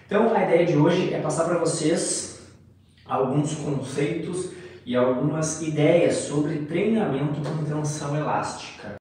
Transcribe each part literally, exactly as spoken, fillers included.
Então a ideia de hoje é passar para vocês alguns conceitos e algumas ideias sobre treinamento com tensão elástica.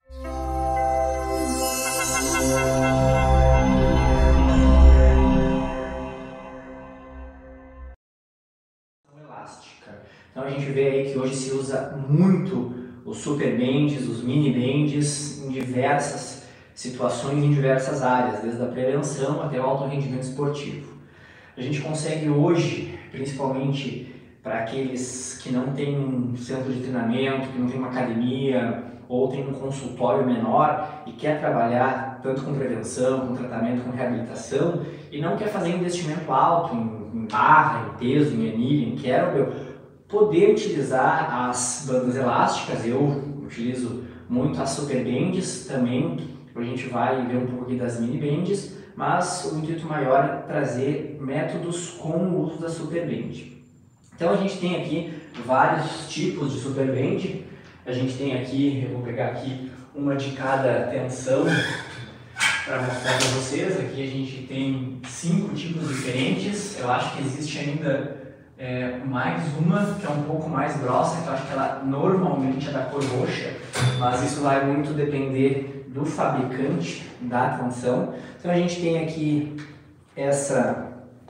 Elástica. Então a gente vê aí que hoje se usa muito os super bands, os mini bands em diversas situações, em diversas áreas, desde a prevenção até o alto rendimento esportivo. A gente consegue hoje, principalmente para aqueles que não têm um centro de treinamento, que não tem uma academia ou tem um consultório menor e quer trabalhar tanto com prevenção, com tratamento, com reabilitação e não quer fazer investimento alto em, em barra, em peso, em anilha, em kettlebell, poder utilizar as bandas elásticas. Eu utilizo muito as super bands também. A gente vai ver um pouco aqui das mini bands, mas o intuito maior é trazer métodos com o uso da super band. Então a gente tem aqui vários tipos de super band. A gente tem aqui, eu vou pegar aqui uma de cada tensão para mostrar para vocês. Aqui a gente tem cinco tipos diferentes. Eu acho que existe ainda é, mais uma que é um pouco mais grossa, que eu acho que ela normalmente é da cor roxa, mas isso vai muito depender do fabricante da tensão. Então a gente tem aqui essa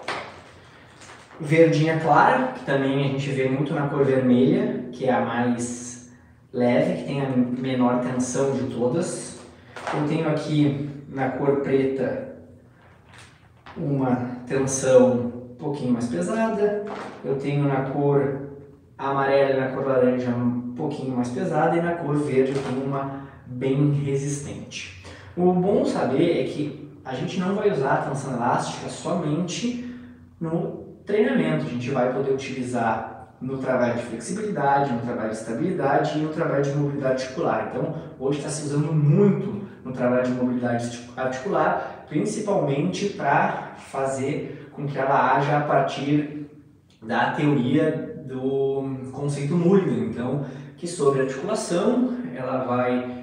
verdinha clara, que também a gente vê muito na cor vermelha, que é a mais leve, que tem a menor tensão de todas. Eu tenho aqui na cor preta uma tensão um pouquinho mais pesada. Eu tenho na cor amarela e na cor laranja um pouquinho mais pesada, e na cor verde eu tenho uma bem resistente. O bom saber é que a gente não vai usar a tensão elástica somente no treinamento. A gente vai poder utilizar no trabalho de flexibilidade, no trabalho de estabilidade e no trabalho de mobilidade articular. Então, hoje está se usando muito no trabalho de mobilidade articular, principalmente para fazer com que ela haja a partir da teoria do conceito Mulligan. Então, que sobre a articulação ela vai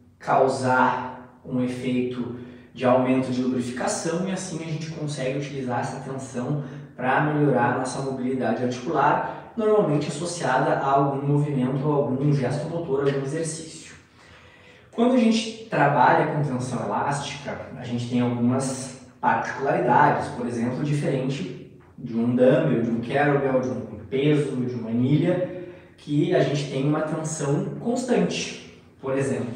causar um efeito de aumento de lubrificação, e assim a gente consegue utilizar essa tensão para melhorar a nossa mobilidade articular, normalmente associada a algum movimento, algum gesto motor, algum exercício. Quando a gente trabalha com tensão elástica, a gente tem algumas particularidades, por exemplo, diferente de um dumbbell, de um kettlebell, de um peso, de uma anilha, que a gente tem uma tensão constante. Por exemplo,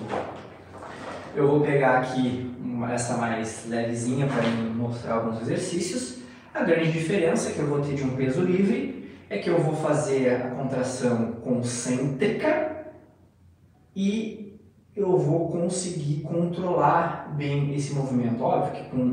eu vou pegar aqui uma, essa mais levezinha para mostrar alguns exercícios. A grande diferença que eu vou ter de um peso livre é que eu vou fazer a contração concêntrica e eu vou conseguir controlar bem esse movimento. Óbvio que com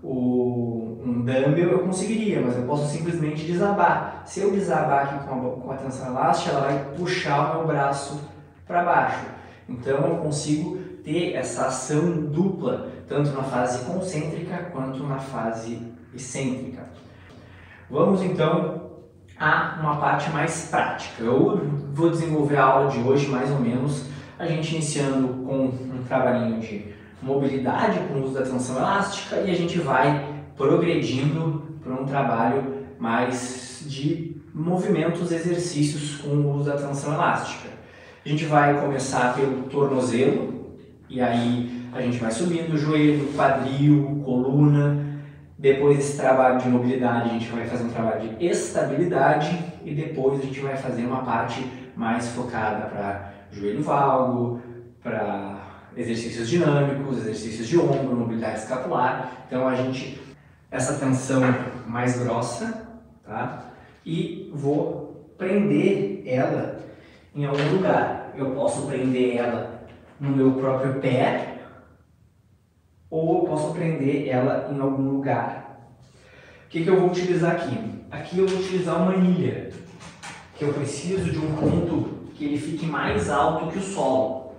o, um dumbbell eu conseguiria, mas eu posso simplesmente desabar. Se eu desabar aqui com a, com a tensão elástica, ela vai puxar o meu braço para baixo. Então eu consigo ter essa ação dupla, tanto na fase concêntrica quanto na fase excêntrica. Vamos então a uma parte mais prática. Eu vou desenvolver a aula de hoje mais ou menos, a gente iniciando com um trabalhinho de mobilidade com o uso da tensão elástica, e a gente vai progredindo para um trabalho mais de movimentos, exercícios com o uso da tensão elástica. A gente vai começar pelo tornozelo, e aí a gente vai subindo o joelho, quadril, coluna. Depois desse trabalho de mobilidade, a gente vai fazer um trabalho de estabilidade, e depois a gente vai fazer uma parte mais focada para joelho valgo, para exercícios dinâmicos, exercícios de ombro, mobilidade escapular. Então a gente, essa tensão mais grossa, tá? E vou prender ela em algum lugar. Eu posso prender ela no meu próprio pé, ou eu posso prender ela em algum lugar. O que que eu vou utilizar aqui? Aqui eu vou utilizar uma anilha, que eu preciso de um ponto que ele fique mais alto que o solo.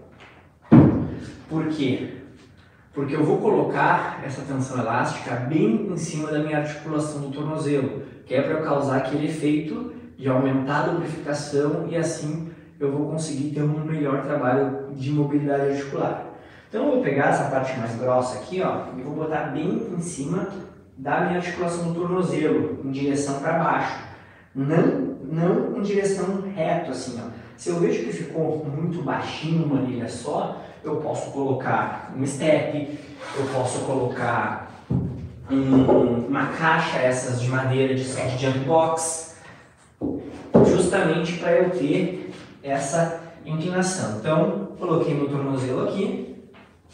Por quê? Porque eu vou colocar essa tensão elástica bem em cima da minha articulação do tornozelo, que é para eu causar aquele efeito de aumentar a lubrificação, e assim eu vou conseguir ter um melhor trabalho de mobilidade articular. Então eu vou pegar essa parte mais grossa aqui, ó, e vou botar bem em cima da minha articulação do tornozelo em direção para baixo, não, não em direção reto assim, ó. Se eu vejo que ficou muito baixinho uma anilha só, eu posso colocar um step, eu posso colocar um, uma caixa essas de madeira de set jump box, justamente para eu ter essa inclinação. Então, coloquei meu tornozelo aqui,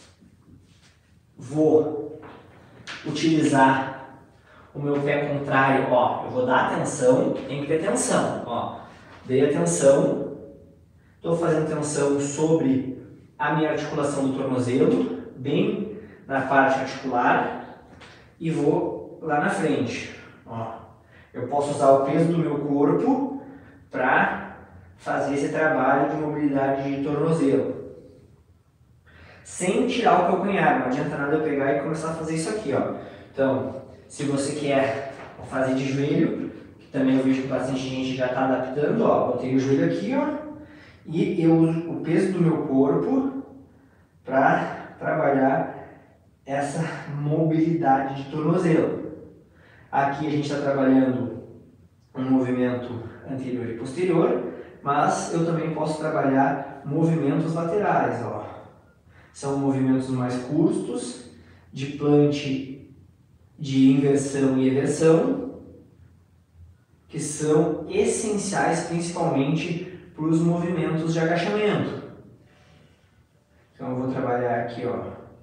vou utilizar o meu pé contrário, ó, eu vou dar atenção, tem que ter tensão, ó, dei atenção, estou fazendo tensão sobre a minha articulação do tornozelo, bem na parte articular, e vou lá na frente, ó, eu posso usar o peso do meu corpo para fazer esse trabalho de mobilidade de tornozelo. Sem tirar o calcanhar, não adianta nada eu pegar e começar a fazer isso aqui, ó. Então, se você quer fazer de joelho, que também eu vejo que bastante gente já está adaptando, ó, botei o joelho aqui, ó, e eu uso o peso do meu corpo para trabalhar essa mobilidade de tornozelo. Aqui a gente está trabalhando um movimento anterior e posterior, mas eu também posso trabalhar movimentos laterais, ó. São movimentos mais curtos, de plant, de inversão e eversão, que são essenciais principalmente para os movimentos de agachamento. Então eu vou trabalhar aqui, ó,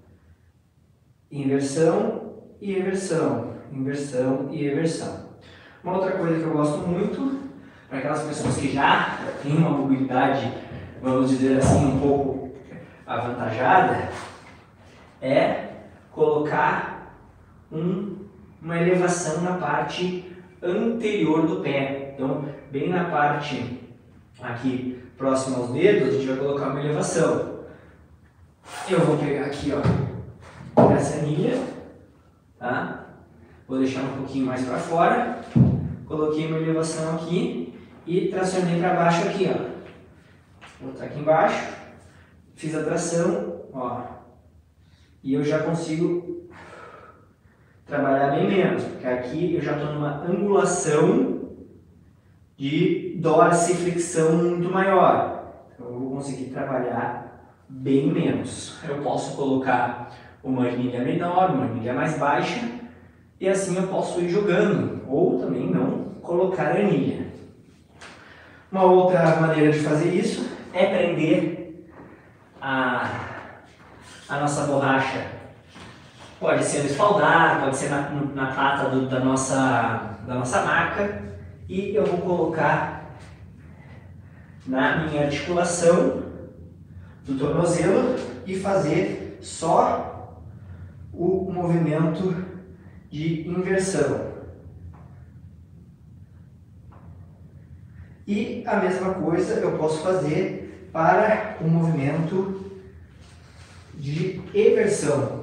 inversão e eversão, inversão e eversão. Uma outra coisa que eu gosto muito, para aquelas pessoas que já têm uma mobilidade, vamos dizer assim, um pouco avantajada, é colocar um, uma elevação na parte anterior do pé. Então, bem na parte aqui próxima aos dedos, a gente vai colocar uma elevação. Eu vou pegar aqui, ó, essa anilha, tá? Vou deixar um pouquinho mais para fora, coloquei uma elevação aqui e tracionei para baixo aqui, ó. Vou botar aqui embaixo. Fiz a tração, ó, e eu já consigo trabalhar bem menos, porque aqui eu já estou numa angulação de dorsiflexão muito maior. Então eu vou conseguir trabalhar bem menos. Eu posso colocar uma anilha menor, uma anilha mais baixa, e assim eu posso ir jogando, ou também não colocar anilha. Uma outra maneira de fazer isso é prender A, a nossa borracha, pode ser no espaldar, pode ser na, na pata do, da, nossa, da nossa maca, e eu vou colocar na minha articulação do tornozelo e fazer só o movimento de inversão. E a mesma coisa eu posso fazer para o movimento de eversão.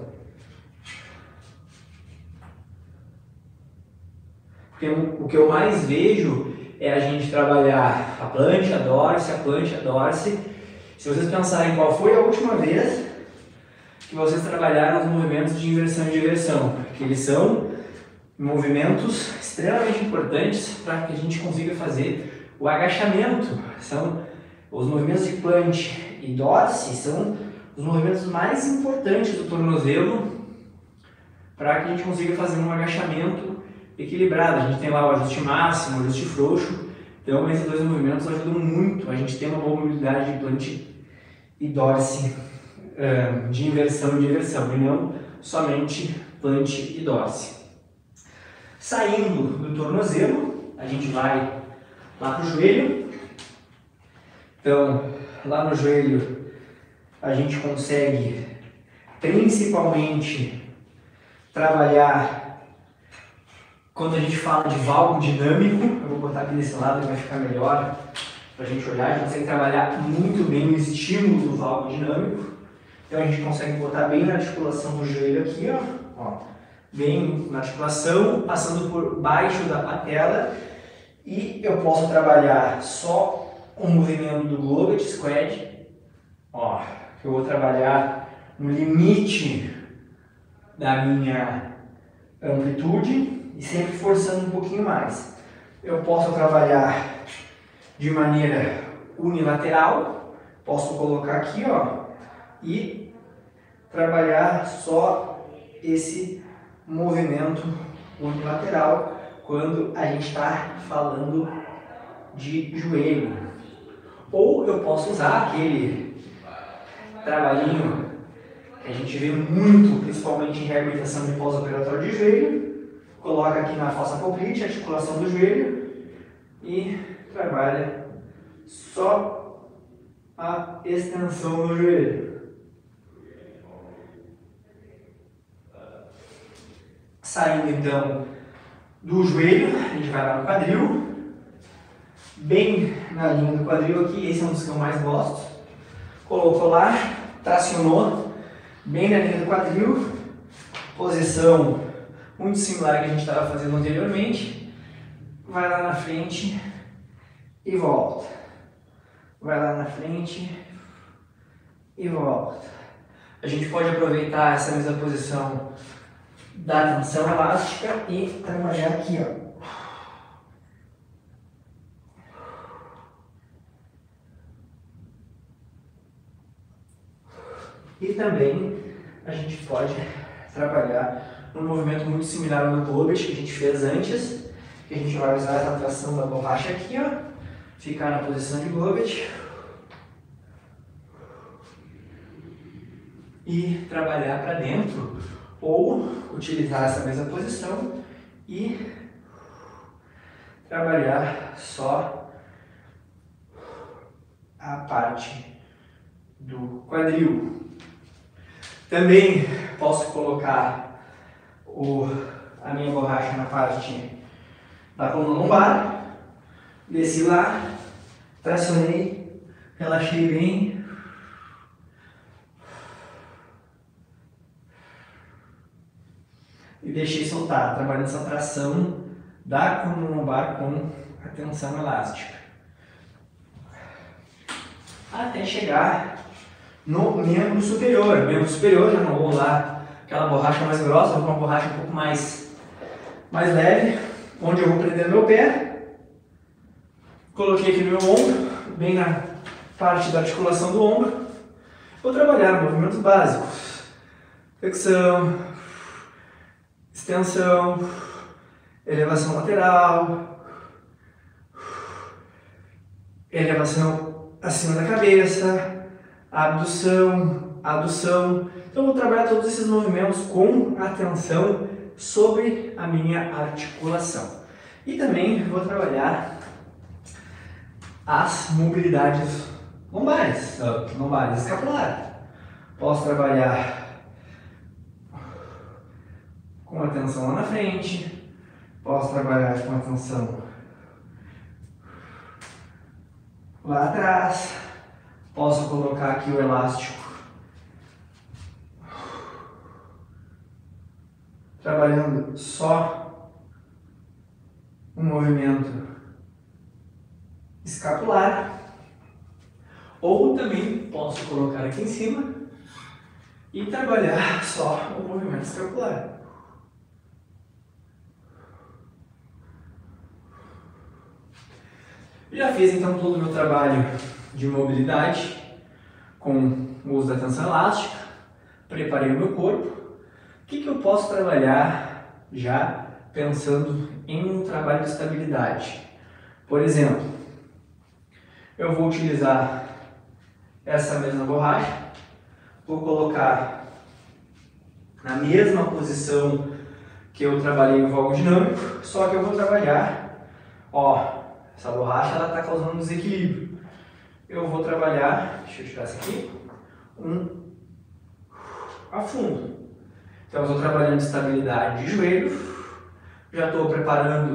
Porque o que eu mais vejo é a gente trabalhar a plancha, a dorse, a plancha, a dorse. Se vocês pensarem qual foi a última vez que vocês trabalharam os movimentos de inversão e de eversão, porque eles são movimentos extremamente importantes para que a gente consiga fazer o agachamento. São os movimentos de plant e dorse são os movimentos mais importantes do tornozelo para que a gente consiga fazer um agachamento equilibrado. A gente tem lá o ajuste máximo, o ajuste frouxo, então esses dois movimentos ajudam muito a gente ter uma boa mobilidade de plant e dorse, de inversão e de eversão, e não somente plant e dorse. Saindo do tornozelo, a gente vai lá para o joelho. Então, lá no joelho, a gente consegue principalmente trabalhar, quando a gente fala de valgo dinâmico, eu vou botar aqui desse lado que vai ficar melhor para a gente olhar, a gente consegue trabalhar muito bem o estímulo do valgo dinâmico. Então a gente consegue botar bem na articulação do joelho aqui, ó, ó, bem na articulação, passando por baixo da patela, e eu posso trabalhar só o movimento do Globet Squat, ó, que eu vou trabalhar no limite da minha amplitude e sempre forçando um pouquinho mais. Eu posso trabalhar de maneira unilateral, posso colocar aqui, ó, e trabalhar só esse movimento unilateral quando a gente está falando de joelho. Ou eu posso usar aquele trabalhinho que a gente vê muito, principalmente em reabilitação de pós-operatório de joelho. Coloca aqui na fossa poplite, articulação do joelho, e trabalha só a extensão do joelho. Saindo então do joelho, a gente vai lá no quadril, bem na linha do quadril aqui, esse é um dos que eu mais gosto. Colocou lá, tracionou, bem na linha do quadril, posição muito similar que a gente estava fazendo anteriormente. Vai lá na frente e volta. Vai lá na frente e volta. A gente pode aproveitar essa mesma posição da tensão elástica e trabalhar aqui, ó. E também a gente pode trabalhar um movimento muito similar ao do Globet que a gente fez antes, que a gente vai usar essa tração da borracha aqui, ó, ficar na posição de Globet e trabalhar para dentro, ou utilizar essa mesma posição e trabalhar só a parte do quadril. Também posso colocar o, a minha borracha na parte da coluna lombar, desci lá, tracionei, relaxei bem, e deixei soltar, trabalhando essa tração da coluna lombar com a tensão elástica, até chegar no membro superior. Membro superior, já não vou usar aquela borracha mais grossa, vou uma borracha um pouco mais, mais leve, onde eu vou prender meu pé. Coloquei aqui no meu ombro, bem na parte da articulação do ombro. Vou trabalhar movimentos básicos: flexão, extensão, elevação lateral, elevação acima da cabeça, abdução, adução. Então, eu vou trabalhar todos esses movimentos com atenção sobre a minha articulação. E também vou trabalhar as mobilidades lombares, lombares escapulares. Posso trabalhar com atenção lá na frente, posso trabalhar com atenção lá atrás. Posso colocar aqui o elástico, trabalhando só um movimento escapular, ou também posso colocar aqui em cima e trabalhar só o movimento escapular. Já fiz então todo o meu trabalho de mobilidade com o uso da tensão elástica, preparei o meu corpo. O que, que eu posso trabalhar já pensando em um trabalho de estabilidade? Por exemplo, eu vou utilizar essa mesma borracha, vou colocar na mesma posição que eu trabalhei no valgo dinâmico, só que eu vou trabalhar, ó, essa borracha ela está causando um desequilíbrio. Eu vou trabalhar, deixa eu tirar isso aqui, um afundo. Então eu estou trabalhando de estabilidade de joelho, já estou preparando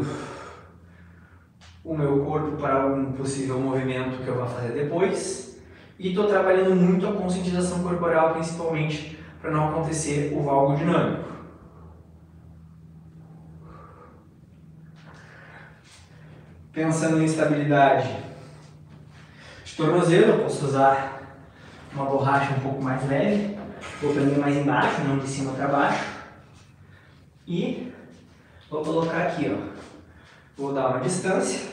o meu corpo para algum possível movimento que eu vou fazer depois, e estou trabalhando muito a conscientização corporal, principalmente para não acontecer o valgo dinâmico. Pensando em estabilidade de tornozelo, eu posso usar uma borracha um pouco mais leve, vou prender mais embaixo, não de cima para baixo, e Vou colocar aqui, ó. Vou dar uma distância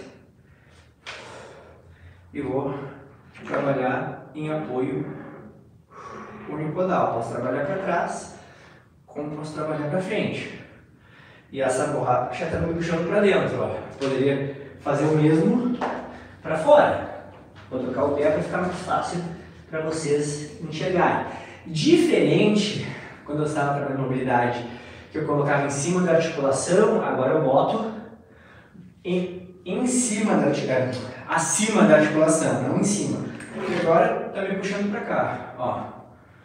e vou trabalhar em apoio unipodal. Posso trabalhar para trás, como posso trabalhar para frente. E essa borracha está me puxando para dentro, ó. Poderia fazer o mesmo para fora. Vou trocar o pé para ficar mais fácil para vocês enxergarem. Diferente, quando eu estava trabalhando mobilidade, que eu colocava em cima da articulação, agora eu boto em, em cima da articulação, acima da articulação, não em cima. Porque agora está me puxando para cá, ó.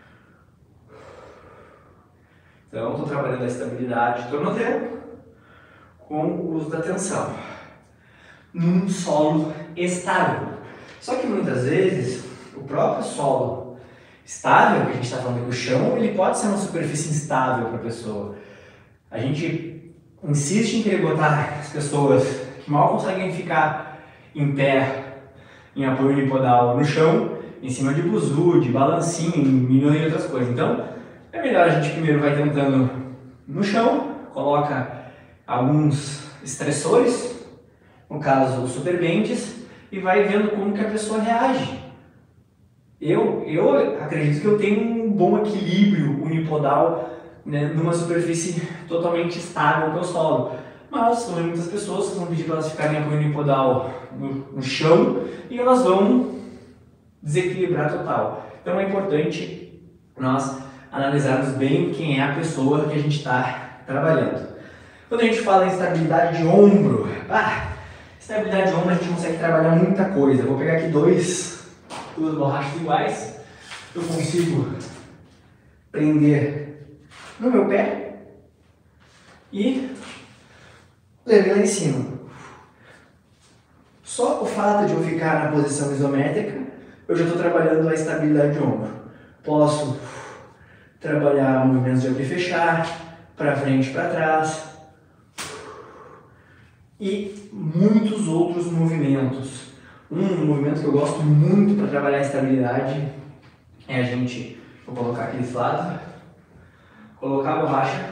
Então, estou trabalhando a estabilidade do tornozelo com o uso da tensão num solo estável. Só que muitas vezes o próprio solo estável, que a gente está falando do chão, ele pode ser uma superfície instável para a pessoa. A gente insiste em querer botar as pessoas que mal conseguem ficar em pé, em apoio unipodal no chão, em cima de buzu, de balancinho, e milhões de outras coisas. Então, é melhor a gente primeiro vai tentando no chão, coloca alguns estressores, no caso os superbends, e vai vendo como que a pessoa reage. Eu, eu acredito que eu tenho um bom equilíbrio unipodal, né, numa superfície totalmente estável que é o solo. Mas, como muitas pessoas vão pedir para elas ficarem em apoio unipodal no, no chão e elas vão desequilibrar total. Então é importante nós analisarmos bem quem é a pessoa que a gente está trabalhando. Quando a gente fala em estabilidade de ombro, ah, estabilidade de ombro a gente consegue trabalhar muita coisa. Eu vou pegar aqui dois, duas borrachas iguais. Eu consigo prender no meu pé e levar lá em cima. Só o fato de eu ficar na posição isométrica, eu já estou trabalhando a estabilidade de ombro. Posso trabalhar movimentos de abrir e fechar, para frente e para trás, e muitos outros movimentos. Um movimento que eu gosto muito para trabalhar a estabilidade é a gente, vou colocar aqui desse lado, colocar a borracha,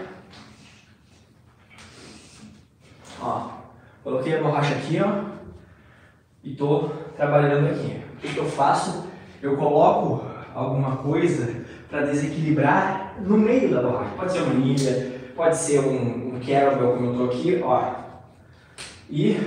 ó, coloquei a borracha aqui, ó, e estou trabalhando aqui. O que, que eu faço? Eu coloco alguma coisa para desequilibrar no meio da borracha. Pode ser uma anilha, pode ser um, um kettlebell, como eu estou aqui, ó. E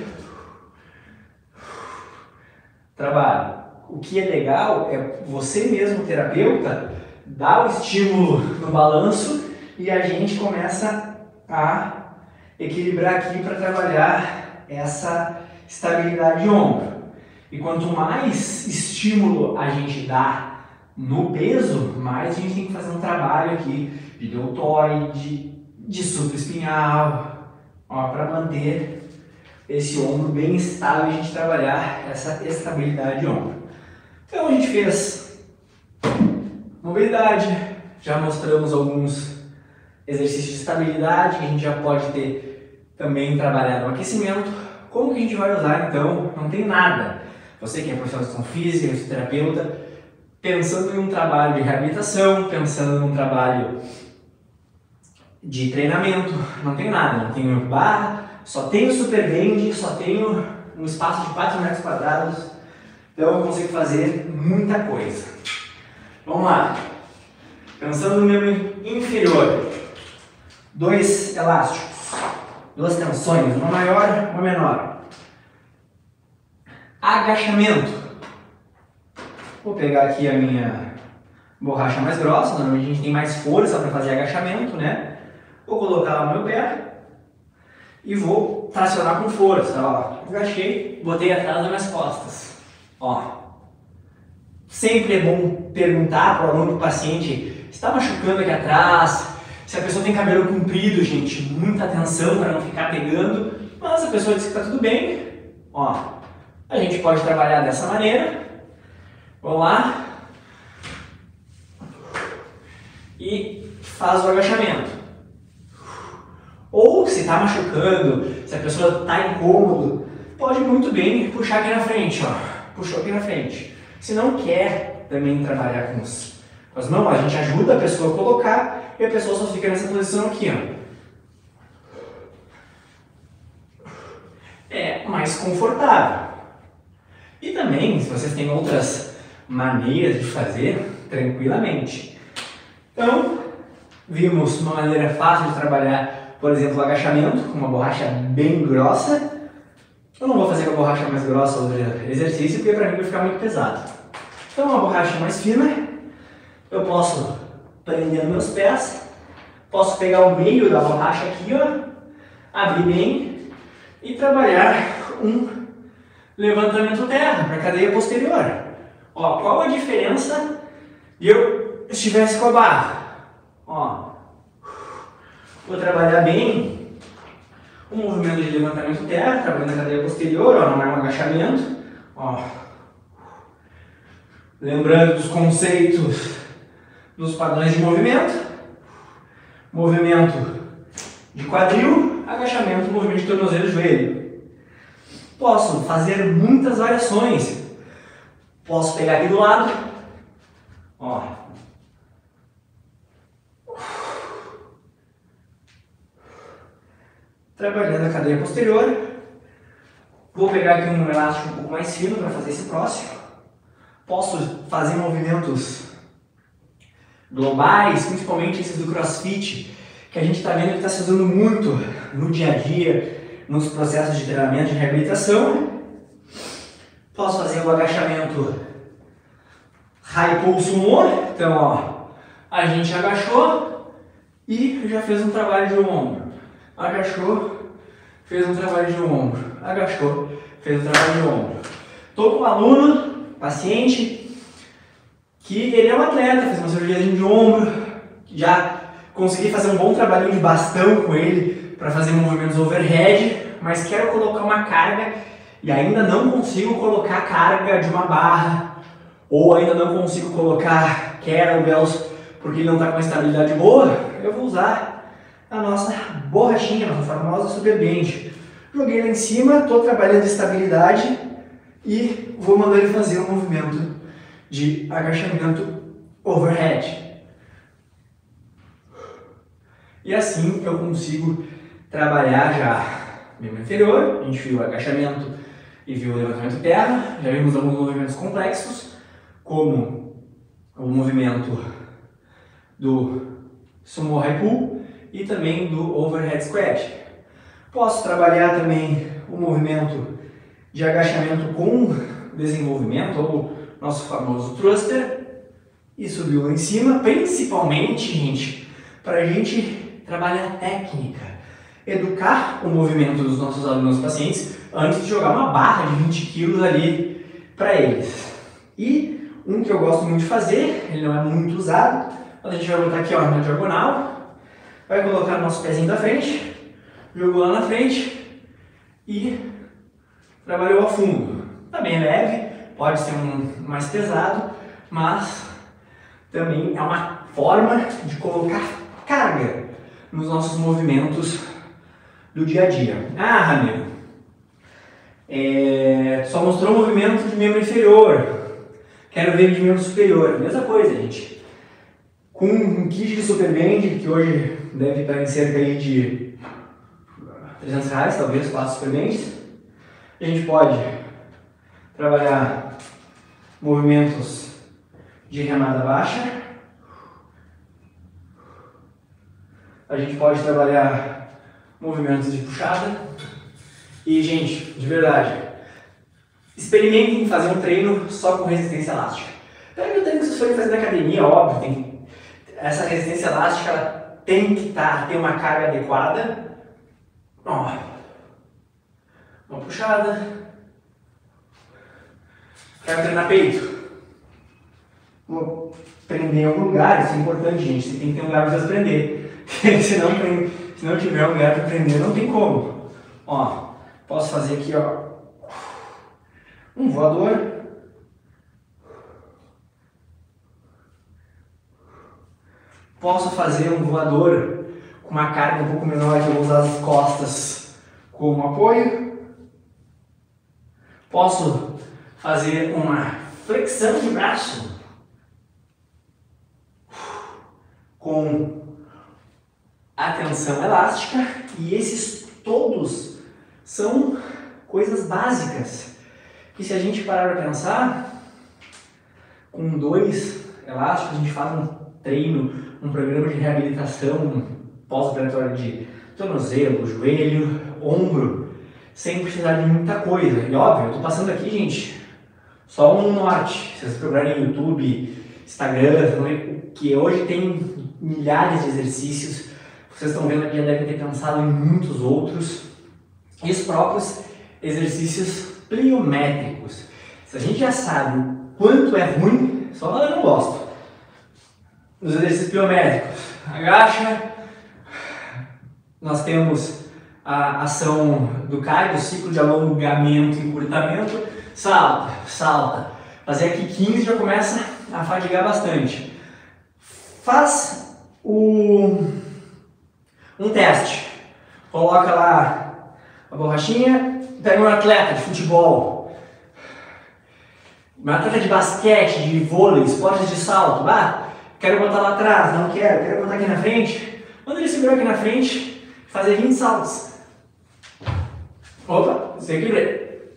trabalho. O que é legal é você mesmo, terapeuta, dar o estímulo no balanço e a gente começa a equilibrar aqui para trabalhar essa estabilidade de ombro. E quanto mais estímulo a gente dá no peso, mais a gente tem que fazer um trabalho aqui de deltoide, de supraespinhal, para manter esse ombro bem estável e a gente trabalhar essa estabilidade de ombro. Então a gente fez mobilidade, já mostramos alguns exercícios de estabilidade que a gente já pode ter também trabalhado no aquecimento. Como que a gente vai usar então? Não tem nada. Você que é profissional de educação física, fisioterapeuta, pensando em um trabalho de reabilitação, pensando em um trabalho de treinamento, não tem nada, não tenho barra, só tenho superbend, só tenho um espaço de quatro metros quadrados, então eu consigo fazer muita coisa. Vamos lá, pensando no membro inferior, dois elásticos, duas tensões, uma maior, uma menor. Agachamento. Vou pegar aqui a minha borracha mais grossa, normalmente a gente tem mais força para fazer agachamento, né? Vou colocar lá no meu pé e vou tracionar com força, ó. Agachei, botei atrás das minhas costas, ó. Sempre é bom perguntar para o aluno, para o paciente, está machucando aqui atrás? Se a pessoa tem cabelo comprido, gente, muita atenção para não ficar pegando, mas a pessoa diz que está tudo bem, ó. A gente pode trabalhar dessa maneira. Vamos lá. E faz o agachamento. Ou se está machucando, se a pessoa está incômodo, pode muito bem puxar aqui na frente, ó. Puxou aqui na frente. Se não quer também trabalhar com, os, com as mãos, a gente ajuda a pessoa a colocar e a pessoa só fica nessa posição aqui, ó. mais confortável. E também, se vocês têm outras maneiras de fazer, tranquilamente. Então, vimos uma maneira fácil de trabalhar, por exemplo, o agachamento, com uma borracha bem grossa. Eu não vou fazer com a borracha mais grossa o exercício, porque para mim vai ficar muito pesado. Então, uma borracha mais fina, eu posso prender nos meus pés, posso pegar o meio da borracha aqui, ó, abrir bem e trabalhar um levantamento terra para a cadeia posterior. Ó, qual a diferença de eu estivesse com a barra? Ó, vou trabalhar bem o movimento de levantamento terra, trabalhando a cadeia posterior, ó, não é um agachamento. Ó. Lembrando dos conceitos dos padrões de movimento. Movimento de quadril, agachamento, movimento de tornozelo e joelho. Posso fazer muitas variações. Posso pegar aqui do lado. Ó. Trabalhando a cadeia posterior. Vou pegar aqui um elástico um pouco mais fino para fazer esse próximo. Posso fazer movimentos globais, principalmente esses do CrossFit, que a gente está vendo que está se usando muito no dia a dia, nos processos de treinamento, de reabilitação. Posso fazer o agachamento high pull sumo. Então, ó, a gente agachou e já fez um trabalho de ombro. Agachou, fez um trabalho de ombro. Agachou, fez um trabalho de ombro. Estou com um aluno, paciente, que ele é um atleta, fez uma cirurgia de ombro, já consegui fazer um bom trabalho de bastão com ele para fazer movimentos overhead, mas quero colocar uma carga e ainda não consigo colocar a carga de uma barra, ou ainda não consigo colocar kettlebells porque ele não está com uma estabilidade boa. Eu vou usar a nossa borrachinha, a nossa famosa super bend. Joguei lá em cima, estou trabalhando estabilidade e vou mandar ele fazer um movimento de agachamento overhead. E assim eu consigo trabalhar já membro inferior. A gente viu o agachamento e viu o levantamento terra. Já vimos alguns movimentos complexos, como o movimento do sumo high pull e também do overhead squat. Posso trabalhar também o movimento de agachamento com desenvolvimento, ou nosso famoso thruster, e subiu lá em cima, principalmente, gente, para a gente trabalhar técnica, educar o movimento dos nossos alunos pacientes antes de jogar uma barra de vinte quilos ali para eles. E um que eu gosto muito de fazer, ele não é muito usado, mas a gente vai botar aqui, ó, na diagonal, vai colocar o nosso pezinho da frente, jogou lá na frente e trabalhou a fundo. Tá bem leve, pode ser um mais pesado, mas também é uma forma de colocar carga nos nossos movimentos do dia a dia. Ah, Ramiro, é, só mostrou o movimento de membro inferior, quero ver de membro superior. Mesma coisa, gente. Com um kit de super bend, que hoje deve estar em cerca aí de trezentos reais, talvez, quatro super bends, a gente pode trabalhar movimentos de remada baixa. A gente pode trabalhar movimentos de puxada. E, gente, de verdade, experimentem fazer um treino só com resistência elástica. Pega o treino que vocês forem fazer na academia, óbvio, tem, essa resistência elástica ela tem que tá, ter uma carga adequada. Ó, uma puxada. Quero treinar peito. Vou prender em algum lugar, isso é importante, gente. Você tem que ter um lugar para você prender. se, não, se não tiver um lugar para prender, não tem como. Ó, posso fazer aqui, ó, um voador. Posso fazer um voador com uma carga um pouco menor, que eu vou usar as costas como apoio. Posso fazer uma flexão de braço com a tensão elástica, e esses todos são coisas básicas, que se a gente parar para pensar, com dois elásticos a gente faz um treino, um programa de reabilitação pós-operatório de tornozelo, joelho, ombro, sem precisar de muita coisa. E óbvio, eu estou passando aqui, gente, só um norte. Se vocês procurarem no YouTube, Instagram, que hoje tem milhares de exercícios, vocês estão vendo aqui, já devem ter pensado em muitos outros, e os próprios exercícios pliométricos. Se a gente já sabe o quanto é ruim, só eu não gosto. Nos exercícios pliométricos, agacha, nós temos a ação do C A I, do ciclo de alongamento e encurtamento, salta, salta. Fazer aqui quinze já começa a fadigar bastante. Faz o, um teste, coloca lá a borrachinha, pega um atleta de futebol, um atleta de basquete, de vôlei, esportes de salto, ah, quero botar lá atrás, não quero, quero botar aqui na frente. Quando ele segurou aqui na frente, fazer vinte saltos. Opa, desequilibrei.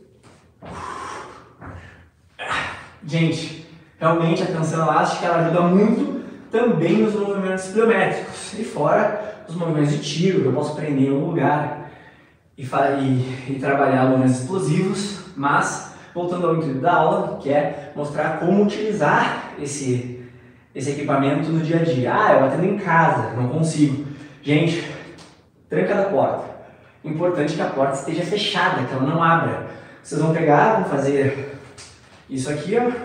Gente, realmente a tensão elástica ela ajuda muito também nos movimentos pliométricos. E fora os movimentos de tiro, que eu posso prender em um lugar e, e, e trabalhar movimentos explosivos. Mas, voltando ao intuito da aula, que é mostrar como utilizar esse, esse equipamento no dia a dia. Ah, eu atendo em casa, não consigo. Gente, tranca da porta. Importante que a porta esteja fechada, que ela não abra. Vocês vão pegar, vão fazer isso aqui, ó.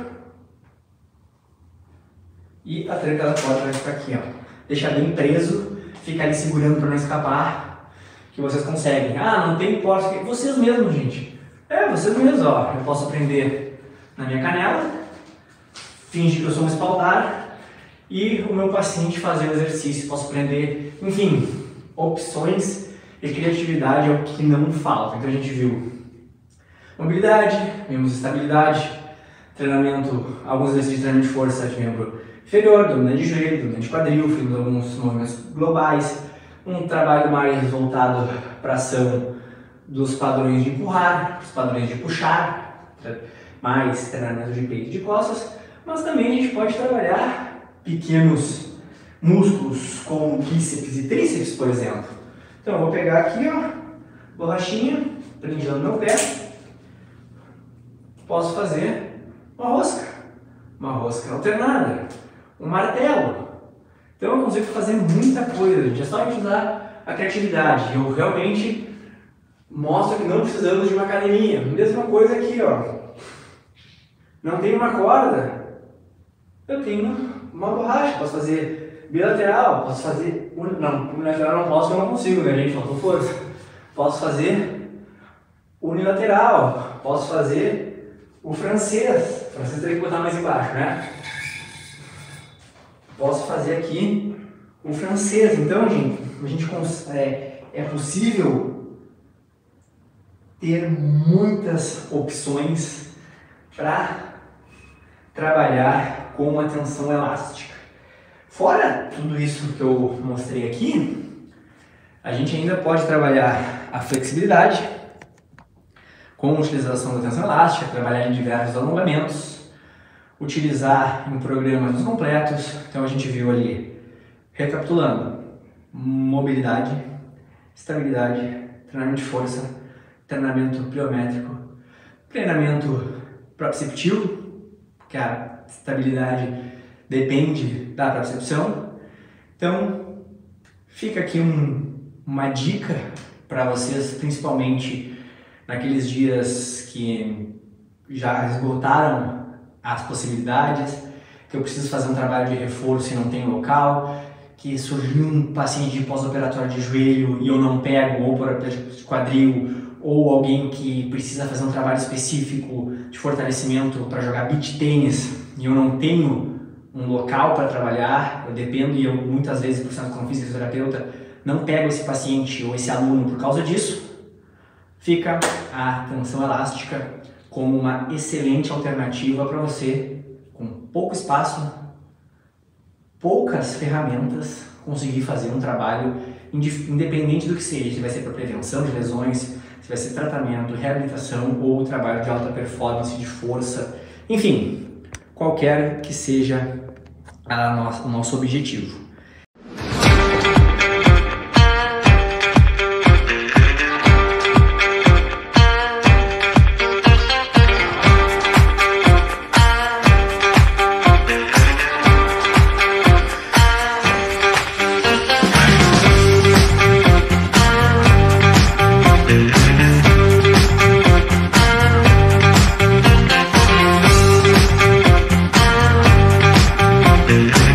E a tranca da porta vai ficar aqui, ó. Deixar bem preso, ficar ali segurando para não escapar, que vocês conseguem. Ah, não tem porta. Vocês mesmos, gente. É, vocês mesmos, ó. Eu posso prender na minha canela, fingir que eu sou um espaldar e o meu paciente fazer o exercício. Posso prender, enfim, opções e criatividade é o que não falta. Então a gente viu mobilidade, vimos estabilidade, treinamento, alguns exercícios de treinamento de força de membro inferior, dominante de joelho, dominante de quadril, fizemos alguns movimentos globais, um trabalho mais voltado para a ação dos padrões de empurrar, os padrões de puxar, mais treinamento de peito e de costas, mas também a gente pode trabalhar pequenos músculos como bíceps e tríceps, por exemplo. Então eu vou pegar aqui, ó, borrachinha, prendendo meu pé, posso fazer uma rosca, uma rosca alternada, um martelo. Então eu consigo fazer muita coisa, gente. É só a gente usar a criatividade. Eu realmente mostro que não precisamos de uma academia. Mesma coisa aqui, ó. Não tenho uma corda, eu tenho uma borracha, posso fazer bilateral, posso fazer... Não, unilateral não posso, eu não consigo, né, gente? Faltou força. Posso fazer unilateral, posso fazer o francês. O francês teria que botar mais embaixo, né? Posso fazer aqui o francês. Então, gente, a gente é, é possível ter muitas opções para trabalhar com a tensão elástica. Fora tudo isso que eu mostrei aqui, a gente ainda pode trabalhar a flexibilidade com a utilização da tensão elástica, trabalhar em diversos alongamentos, utilizar em programas completos. Então a gente viu ali, recapitulando, mobilidade, estabilidade, treinamento de força, treinamento pliométrico, treinamento proprioceptivo, que a estabilidade depende da propriocepção. Então fica aqui um, uma dica para vocês, principalmente naqueles dias que já esgotaram as possibilidades, que eu preciso fazer um trabalho de reforço e não tem local, que surgiu um paciente de pós-operatório de joelho e eu não pego, ou por de quadril, ou alguém que precisa fazer um trabalho específico de fortalecimento para jogar beach tênis e eu não tenho um local para trabalhar, eu dependo e eu muitas vezes, por educação física e fisioterapeuta, não pego esse paciente ou esse aluno por causa disso, fica a tensão elástica como uma excelente alternativa para você, com pouco espaço, poucas ferramentas, conseguir fazer um trabalho independente do que seja, se vai ser para prevenção de lesões, se se vai ser tratamento, reabilitação ou trabalho de alta performance, de força, enfim, qualquer que seja a nossa, o nosso objetivo. Yeah.